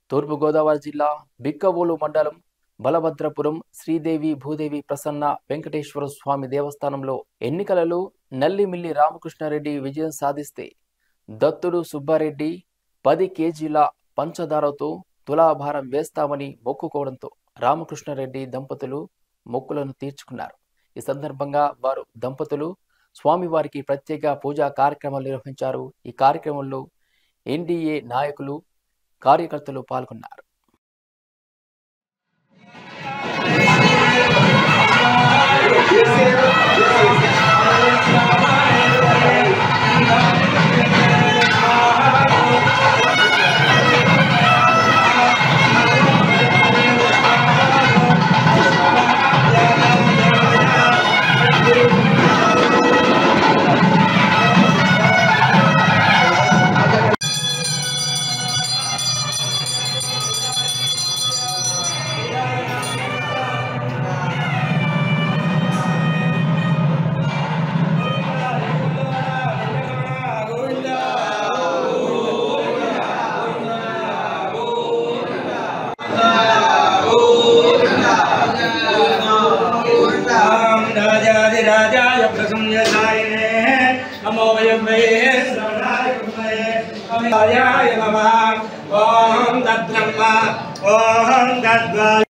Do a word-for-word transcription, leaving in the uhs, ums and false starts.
తూర్పుగోదావరి జిల్లా బిక్కవోలు మండలం బలభద్రపురం శ్రీదేవి భూదేవి ప్రసన్న వెంకటేశ్వర స్వామి దేవస్థానంలో ఎన్నికలలో నల్లిమిల్లి రామకృష్ణారెడ్డి విజయం సాధిస్తే దత్తుడు సుబ్బారెడ్డి పది కేజీల పంచదారతో తులాభారం వేస్తామని మొక్కుకోవడంతో రామకృష్ణారెడ్డి దంపతులు మొక్కులను తీర్చుకున్నారు. ఈ సందర్భంగా వారు దంపతులు స్వామివారికి ప్రత్యేక పూజా కార్యక్రమాలు నిర్వహించారు. ఈ కార్యక్రమంలో ఎన్డీఏ నాయకులు కార్యకర్తలు పాల్గొన్నారు. राजाय प्रसन्नसायिने नमो वयम्वे श्रवणाय नमः ओम तद्ब्रह्म ओम तद्वा